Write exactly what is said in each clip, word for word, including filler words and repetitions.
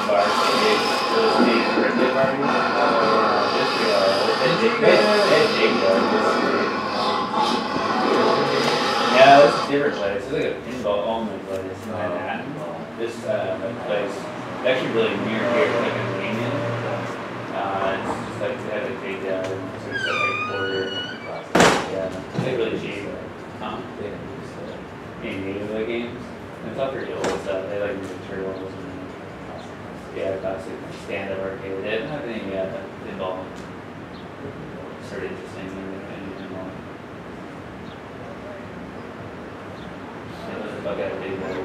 varsity, those big birthday parties. Uh, just real. It's big, it's big though. Yeah, it's a different place. It's like a pinball only place in Manhattan. This uh, place is actually really near here, like in Wayman. Uh, it's just like they have a big uh, sort of stuff like border. Yeah, it's like really cheap. Um, any video games. It's all pretty old stuff. They like the turtles and yeah, classic stand-up arcade. They don't have any uh, pinball. Sort of interesting. Any pinball. It was a bug out of big though.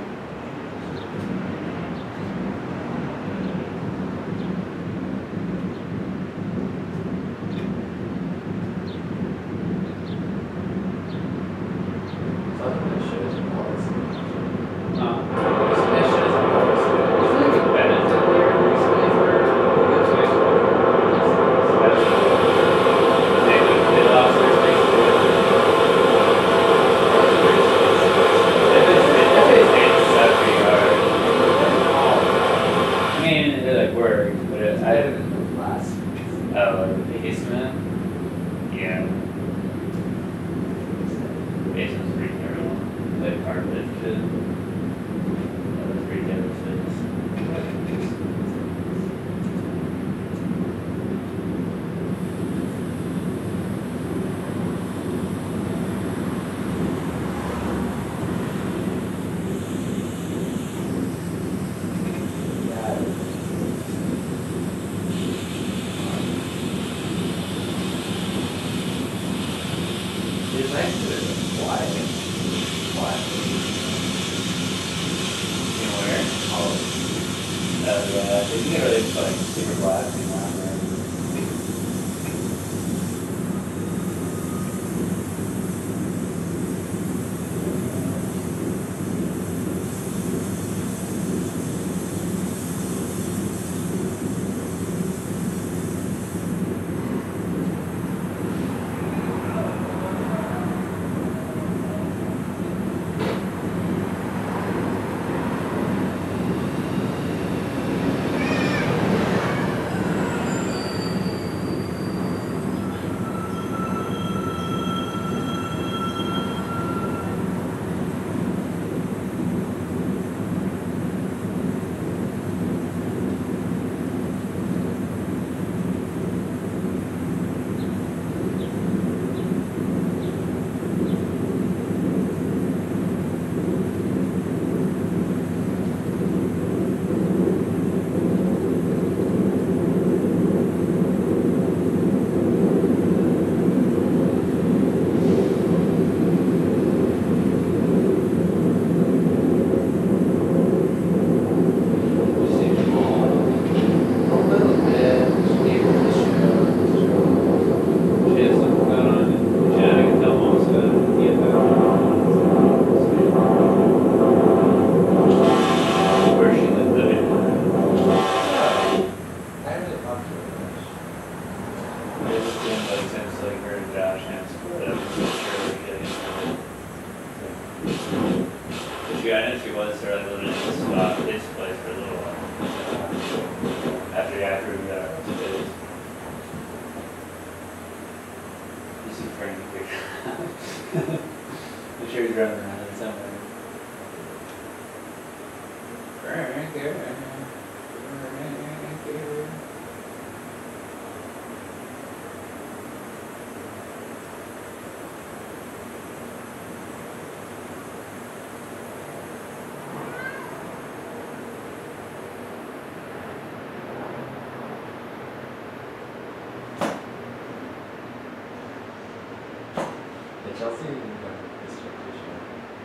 Chelsea got this reputation.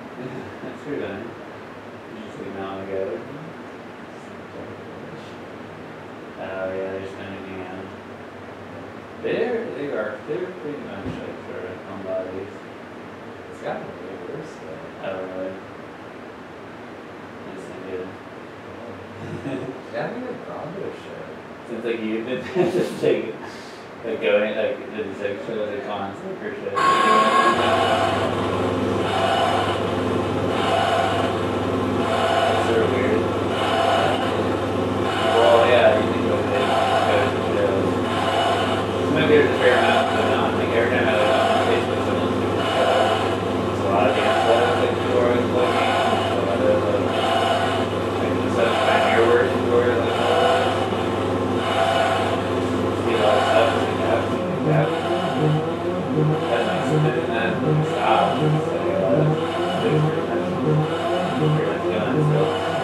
That's pretty nice. Just like now ago. Oh yeah, they're just kind of hanging out. They're they are they're pretty much like sort of homebodies. It's gotten way worse though. Oh really? That's not good. Yeah, I think they've gone to a show. Seems like you've been just like like going like the like shows like constant for shit. That's sort of weird. Well,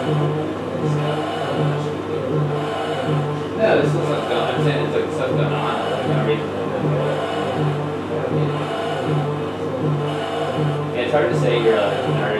No, this is what's going. I'm saying it's like stuff going on. Like not reason. Yeah, it's hard to say you're like an artist